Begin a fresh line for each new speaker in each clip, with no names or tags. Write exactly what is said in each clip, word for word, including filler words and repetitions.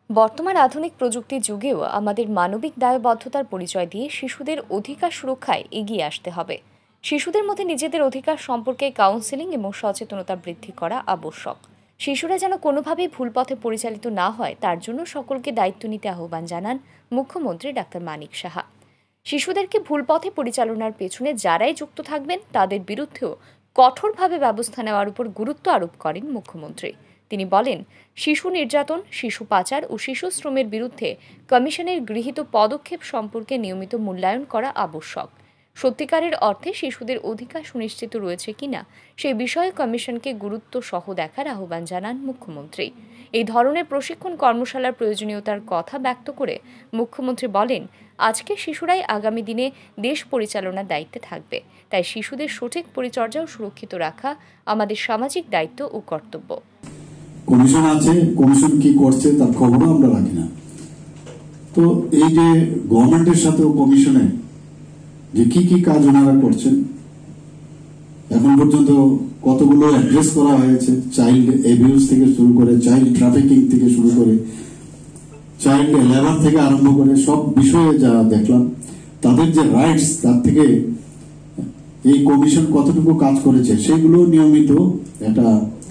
বর্তমান আধুনিক প্রযুক্তির যুগেও আমাদের মানবিক দায়বদ্ধতার পরিচয় দিয়ে শিশুদের অধিকার সুরক্ষায় এগিয়ে আসতে হবে। শিশুদের মধ্যে নিজেদের অধিকার সম্পর্কে কাউন্সেলিং এবং সচেতনতা বৃদ্ধি করা আবশ্যক। শিশুরা যেন কোনোভাবেই ভুল পথে পরিচালিত না হয় তার জন্য সকলকে দায়িত্ব নিতে আহ্বান জানান মুখ্যমন্ত্রী ডাক্তার মানিক সাহা। শিশুদেরকে ভুল পথে পরিচালনার পেছনে যারাই যুক্ত থাকবেন তাদের বিরুদ্ধেও কঠোরভাবে ব্যবস্থা নেওয়ার উপর গুরুত্ব আরোপ করেন মুখ্যমন্ত্রী। তিনি বলেন, শিশু নির্যাতন, শিশু পাচার ও শিশু শ্রমের বিরুদ্ধে কমিশনের গৃহীত পদক্ষেপ সম্পর্কে নিয়মিত মূল্যায়ন করা আবশ্যক। সত্যিকারের অর্থে শিশুদের অধিকার সুনিশ্চিত রয়েছে কিনা সেই বিষয়ে কমিশনকে গুরুত্ব সহ দেখার আহ্বান জানান মুখ্যমন্ত্রী। এই ধরনের প্রশিক্ষণ কর্মশালার প্রয়োজনীয়তার কথা ব্যক্ত করে মুখ্যমন্ত্রী বলেন, আজকে শিশুরাই আগামী দিনে দেশ পরিচালনার দায়িত্বে থাকবে, তাই শিশুদের সঠিক পরিচর্যা ও সুরক্ষিত রাখা আমাদের সামাজিক দায়িত্ব ও কর্তব্য।
কমিশন আছে, কমিশন কি করছে তার খবরও আমরা রাখি না। তো এই যে গভর্নমেন্টের সাথে কমিশনে যে কি কি কাজ ওনারা করছেন, এখন পর্যন্ত কতগুলো অ্যাড্রেস করা হয়েছে, চাইল্ড অ্যাবিউজ থেকে শুরু করে, চাইল্ড ট্রাফিকিং থেকে শুরু করে, চাইল্ড লেবার থেকে আরম্ভ করে সব বিষয়ে যা দেখলাম, তাদের যে রাইটস তার থেকে এই কমিশন কতটুকু কাজ করেছে সেগুলো নিয়মিত একটা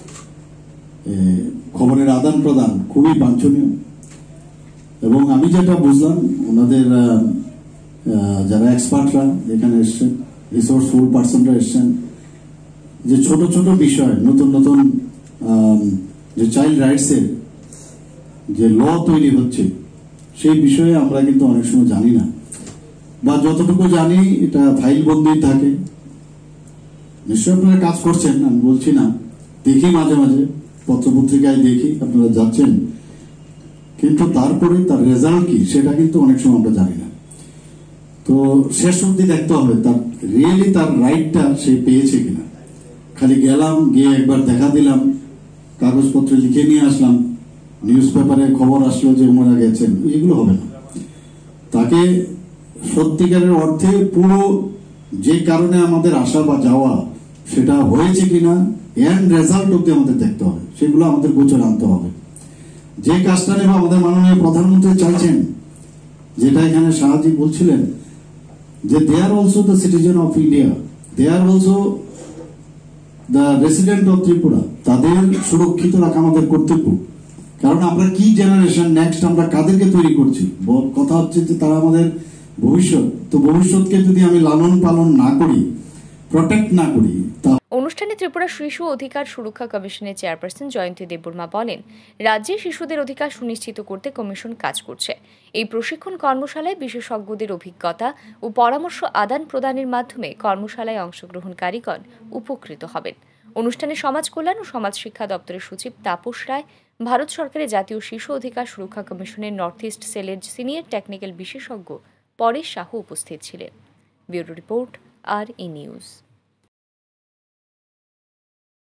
খবরের আদান প্রদান খুবই বাঞ্ছনীয়। এবং আমি যেটা বুঝলাম, ওনাদের যারা এক্সপার্টরা এখানে এসছেন, রিসোর্সফুল পার্সনরা এসছেন, যে ছোট ছোট বিষয়, নতুন নতুন যে চাইল্ড রাইটসের যে ল তৈরি হচ্ছে সেই বিষয়ে আমরা কিন্তু অনেক সময় জানি না, বা যতটুকু জানি এটা ফাইল বন্দি থাকে। নিশ্চয় আপনারা কাজ করছেন, আমি বলছি না, দেখি মাঝে মাঝে পত্রপত্রিকায় দেখি আপনারা যাচ্ছেন, কিন্তু তারপরে তার রেজাল্ট কি সেটা কিন্তু অনেক সময় আমরা জানি না। তো শেষ অবধি দেখতে হবে তার রিয়েলি তার রাইটটা সে পেয়েছে কিনা। খালি গেলাম, গিয়ে একবার দেখা দিলাম, কাগজপত্রে লিখে নিয়ে আসলাম, নিউজ পেপারে খবর আসলো যে ওনারা গেছেন, এগুলো হবে না। তাকে সত্যিকারের অর্থে পুরো যে কারণে আমাদের আসা বা যাওয়া সেটা হয়েছে কিনা এন্ড রেজাল্ট অব্দি আমাদের দেখতে হবে, সেগুলো আমাদের গোচরে আনতে হবে। যে কাজটা নেব আমাদের মাননীয় প্রধানমন্ত্রী চাইছেন, যেটা এখানে শাহজি বলছিলেন যে they are also the citizen of India, they are also the resident of Tripura, তাদের সুরক্ষিত রাখা আমাদের কর্তব্য। কারণ আমরা কি জেনারেশন নেক্সট আমরা কাদেরকে তৈরি করছি, কথা হচ্ছে যে তারা আমাদের ভবিষ্যৎ। তো ভবিষ্যৎকে যদি আমি লালন পালন না করি, প্রটেক্ট না করি।
অনুষ্ঠানে ত্রিপুরা শিশু অধিকার সুরক্ষা কমিশনের চেয়ারপারসন জয়ন্তী দেববর্মা বলেন, রাজ্যে শিশুদের অধিকার সুনিশ্চিত করতে কমিশন কাজ করছে। এই প্রশিক্ষণ কর্মশালায় বিশেষজ্ঞদের অভিজ্ঞতা ও পরামর্শ আদান প্রদানের মাধ্যমে কর্মশালায় অংশগ্রহণকারীগণ উপকৃত হবেন। অনুষ্ঠানে সমাজ কল্যাণ ও সমাজ শিক্ষা দপ্তরের সচিব তাপস রায়, ভারত সরকারের জাতীয় শিশু অধিকার সুরক্ষা কমিশনের নর্থ ইস্ট সেলের সিনিয়র টেকনিক্যাল বিশেষজ্ঞ পরেশ সাহু উপস্থিত ছিলেন। Bureau report, R E news.